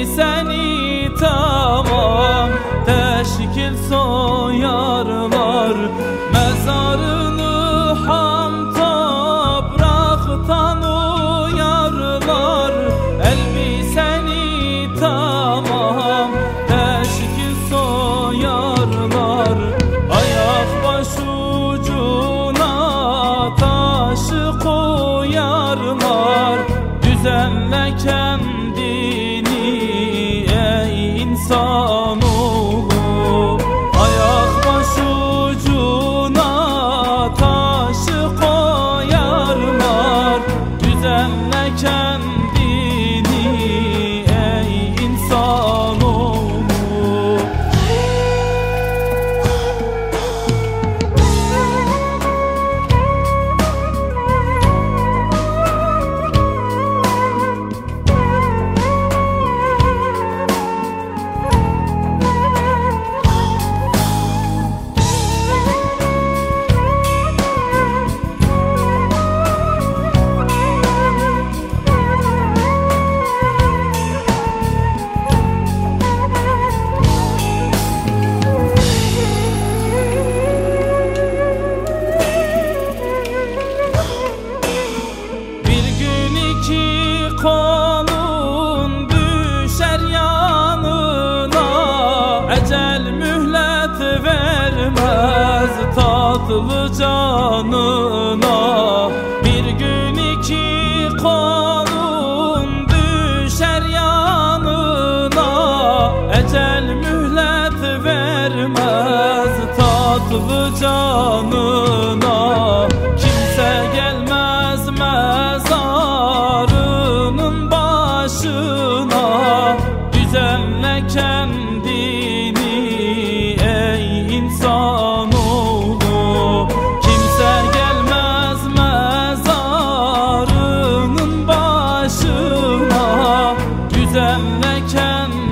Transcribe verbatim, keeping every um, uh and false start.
elbiseni tamam teşkil soyarlar. Mezarını ham topraktan uyarlar. Elbiseni tamam teşkil soyarlar. Ayak başucuna taşı koyarlar. Düzenle kendini ey insanoğlu. Ayak başucuna taşı koyarlar. Düzenle kendini ey insanoğlu. Kolun düşer yanına, ecel mühlet vermez tatlı canına. Bir gün iki kolun düşer yanına, ecel mühlet vermez tatlı canına. Kimse gelmez mezarının başına. Düzenle kendini ey insanoğlu. Kimse gelmez mezarının başına. Düzenle kendini